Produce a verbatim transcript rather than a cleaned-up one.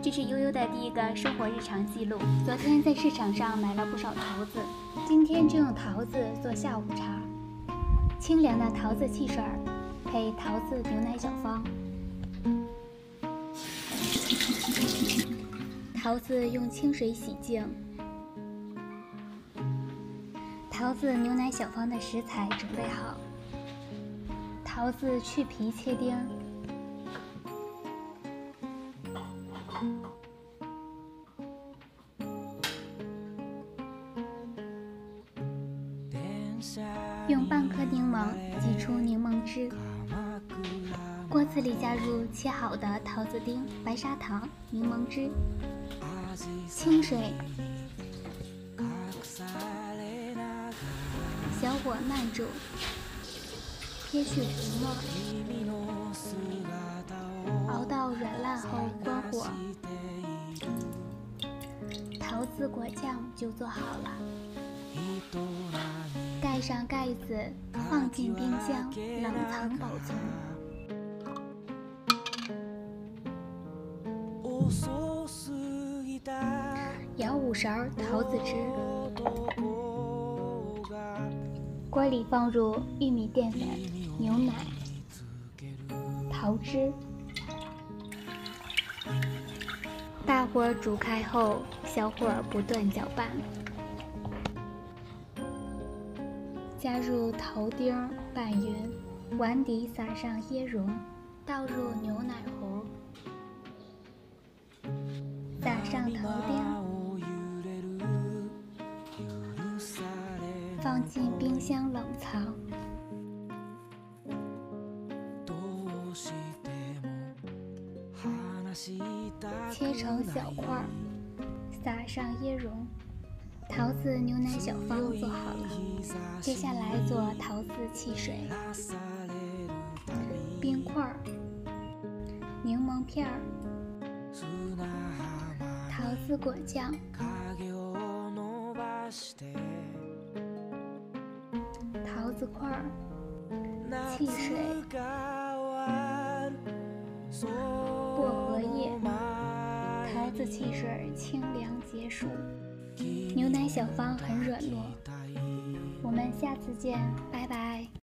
这是悠悠的第一个生活日常记录。昨天在市场上买了不少桃子，今天就用桃子做下午茶。清凉的桃子汽水配桃子牛奶小方。桃子用清水洗净。桃子牛奶小方的食材准备好。桃子去皮切丁。用半颗柠檬挤出柠檬汁，锅子里加入切好的桃子丁、白砂糖、柠檬汁、清水，小火慢煮，撇去浮沫，熬到软烂后关火，桃子果酱就做好了。盖上盖子，放进冰箱冷藏保存。舀五勺桃子汁，锅里放入玉米淀粉、牛奶、桃汁，大火煮开后，小火不断搅拌。加入桃丁拌匀，碗底撒上椰蓉，倒入牛奶壶，撒上桃丁，放进冰箱冷藏。切成小块，撒上椰蓉。桃子牛奶小方做好了，接下来做桃子汽水。冰块、柠檬片、桃子果酱、桃子块、汽水、薄荷叶。桃子汽水清凉解暑。牛奶小方很软糯，我们下次见，拜拜。